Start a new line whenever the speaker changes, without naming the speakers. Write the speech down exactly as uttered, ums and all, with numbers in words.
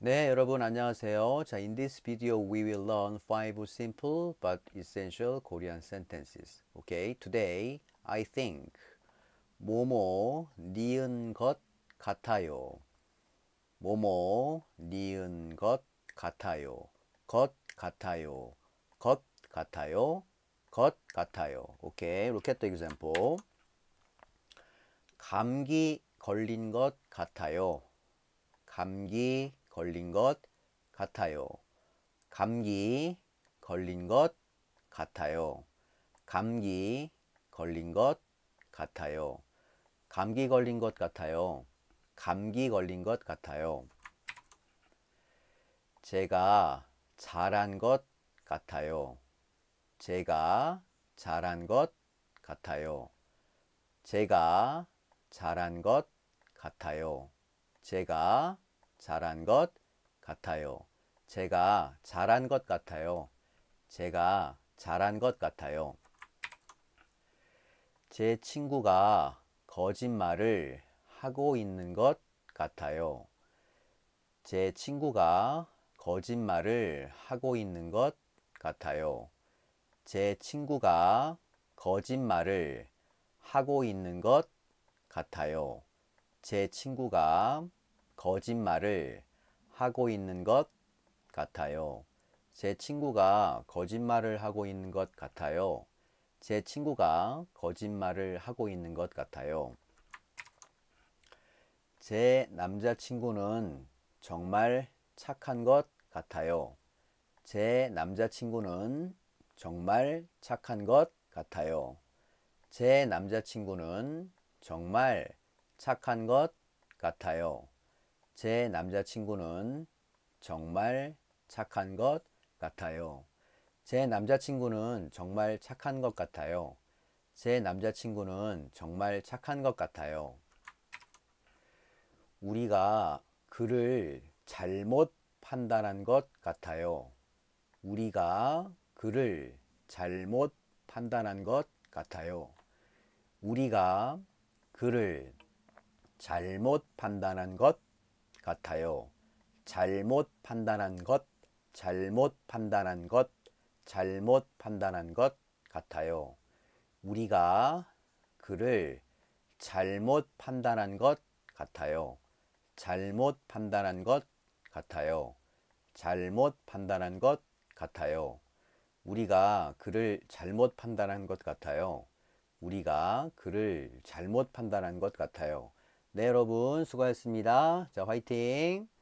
네, 여러분 안녕하세요. 자, in this video we will learn five simple but essential Korean sentences. Okay, today I think 뭐뭐 니은 것 같아요. 뭐뭐 니은 것 같아요. 것 같아요. 것 같아요. 것 같아요. Okay, look at the example. 감기 걸린 것 같아요. 감기 걸린 것 같아요. 감기 걸린 것 같아요. 감기 걸린 것 같아요. 감기 걸린 것 같아요. 감기 걸린 것 같아요. 제가 잘한 것 같아요. 제가 잘한 것 같아요. 제가 잘한 것 같아요. 제가 잘한 것 같아요. 제가 잘한 것 같아요. 제가 잘한 것 같아요. 제 친구가 거짓말을 하고 있는 것 같아요. 제 친구가 거짓말을 하고 있는 것 같아요. 제 친구가 거짓말을 하고 있는 것 같아요. 제 친구가 거짓말을 하고 있는 것 같아요. 제 친구가 거짓말을 하고 있는 것 같아요. 제 친구가 거짓말을 하고 있는 것 같아요. 제 남자친구는 정말 착한 것 같아요. 제 남자친구는 정말 착한 것 같아요. 제 남자친구는 정말 착한 것 같아요. 제 남자친구는 정말 착한 것 같아요. 제 남자친구는 정말 착한 것 같아요. 제 남자친구는 정말 착한 것 같아요. 우리가 그를 잘못 판단한 것 같아요. 우리가 그를 잘못 판단한 것 같아요. 우리가 그를 잘못 판단한 것 같아요. 잘못 판단한 것, 잘못 판단한 것, 잘못 판단한 것 같아요. 우리가 그를 잘못 판단한 것 같아요. 잘못 판단한 것 같아요. 잘못 판단한 것 같아요. 우리가 그를 잘못 판단한 것 같아요. 우리가 그를 잘못 판단한 것 같아요. 네, 여러분 수고하셨습니다. 자, 화이팅!